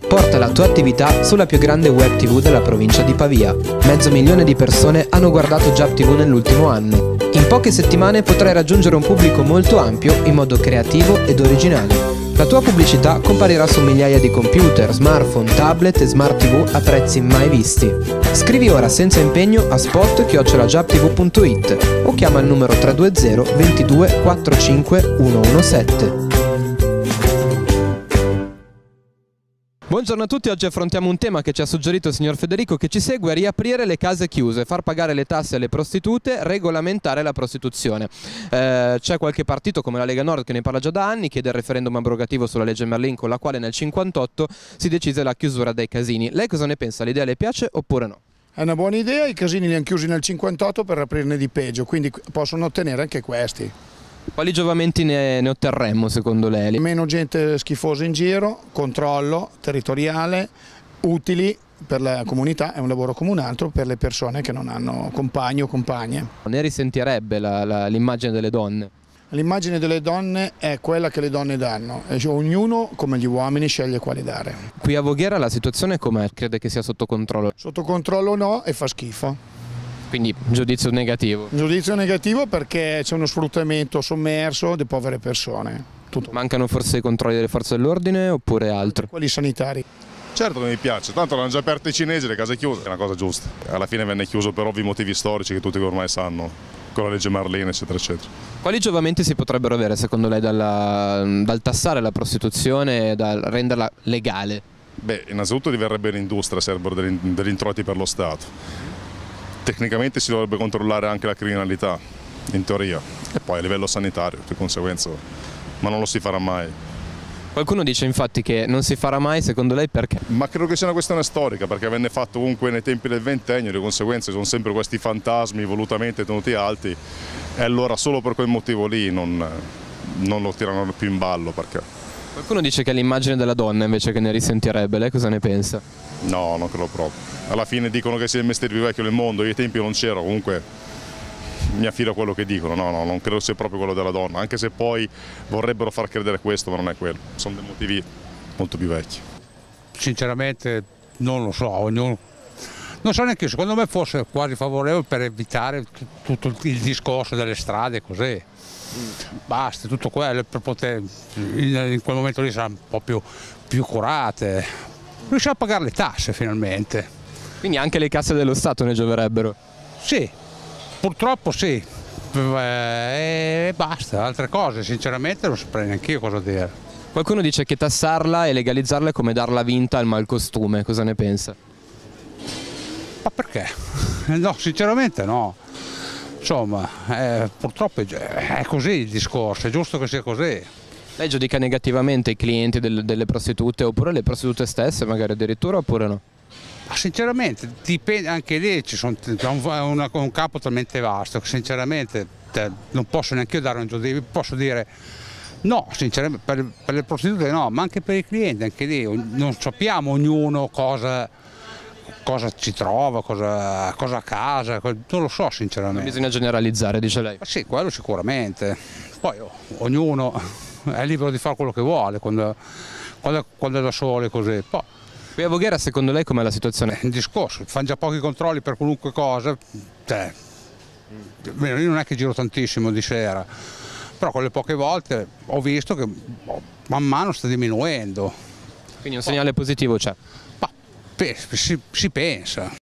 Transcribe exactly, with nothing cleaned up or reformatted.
Porta la tua attività sulla più grande web tivù della provincia di Pavia. Mezzo milione di persone hanno guardato JAPtivù nell'ultimo anno. In poche settimane potrai raggiungere un pubblico molto ampio in modo creativo ed originale. La tua pubblicità comparirà su migliaia di computer, smartphone, tablet e smart tivù a prezzi mai visti. Scrivi ora senza impegno a spot chiocciola japtivù punto it o chiama il numero tre due zero ventidue quarantacinque centodiciassette. Buongiorno a tutti, oggi affrontiamo un tema che ci ha suggerito il signor Federico che ci segue: riaprire le case chiuse, far pagare le tasse alle prostitute, regolamentare la prostituzione. Eh, c'è qualche partito come la Lega Nord che ne parla già da anni, chiede il referendum abrogativo sulla legge Merlin con la quale nel cinquantotto si decise la chiusura dei casini. Lei cosa ne pensa? L'idea le piace oppure no? È una buona idea, i casini li hanno chiusi nel cinquantotto per aprirne di peggio, quindi possono ottenere anche questi. Quali giovamenti ne, ne otterremmo secondo lei? Meno gente schifosa in giro, controllo territoriale, utili per la comunità, è un lavoro come un altro per le persone che non hanno compagni o compagne. Ne risentirebbe l'immagine delle donne? L'immagine delle donne è quella che le donne danno e ognuno, come gli uomini, sceglie quale dare. Qui a Voghera la situazione com'è? Crede che sia sotto controllo? Sotto controllo no, e fa schifo. Quindi giudizio negativo? Giudizio negativo perché c'è uno sfruttamento sommerso di povere persone. Tutto. Mancano forse i controlli delle forze dell'ordine oppure altro? Quelli sanitari. Certo che mi piace, tanto l'hanno già aperto i cinesi, le case chiuse, è una cosa giusta. Alla fine venne chiuso per ovvi motivi storici che tutti ormai sanno, con la legge Merlin eccetera eccetera. Quali giovamenti si potrebbero avere secondo lei dalla, dal tassare la prostituzione e dal renderla legale? Beh, innanzitutto diverrebbe l'industria, sarebbero degli introiti per lo Stato. Tecnicamente si dovrebbe controllare anche la criminalità, in teoria, e poi a livello sanitario, di conseguenza, ma non lo si farà mai. Qualcuno dice infatti che non si farà mai, secondo lei perché? Ma credo che sia una questione storica, perché venne fatto comunque nei tempi del ventennio, di conseguenza sono sempre questi fantasmi volutamente tenuti alti e allora solo per quel motivo lì non, non lo tirano più in ballo. Perché... Qualcuno dice che è l'immagine della donna invece che ne risentirebbe, lei cosa ne pensa? No, non credo proprio. Alla fine dicono che sia il mestiere più vecchio del mondo, io ai tempi non c'ero, comunque mi affido a quello che dicono, no, no, non credo sia proprio quello della donna, anche se poi vorrebbero far credere questo, ma non è quello, sono dei motivi molto più vecchi. Sinceramente non lo so, ognuno... non so neanche io, secondo me fosse quasi favorevole per evitare tutto il discorso delle strade così. Basta, tutto quello, per poter, in quel momento lì saranno un po' più, più curate, riusciamo a pagare le tasse finalmente. Quindi anche le casse dello Stato ne gioverebbero? Sì, purtroppo sì, e basta, altre cose sinceramente non saprei neanche io cosa dire. Qualcuno dice che tassarla e legalizzarla è come darla vinta al malcostume, cosa ne pensa? Ma perché? No, sinceramente no. Insomma, eh, purtroppo è così il discorso, è giusto che sia così. Lei giudica negativamente i clienti del, delle prostitute oppure le prostitute stesse magari addirittura oppure no? Ma sinceramente, dipende, anche lì ci sono un, un campo talmente vasto che sinceramente te, non posso neanche io dare un giudizio, posso dire no, sinceramente per, per le prostitute no, ma anche per i clienti, anche lì non sappiamo ognuno cosa... cosa ci trova, cosa, cosa a casa, non lo so sinceramente. Non bisogna generalizzare, dice lei? Ma sì, quello sicuramente. Poi oh, ognuno è libero di fare quello che vuole quando, quando, quando è da sole così. Poi, qui a Voghera secondo lei com'è la situazione? Il discorso, fanno già pochi controlli per qualunque cosa, cioè, io non è che giro tantissimo di sera, però quelle poche volte ho visto che oh, man mano sta diminuendo. Quindi un segnale positivo c'è? Si, si pensa,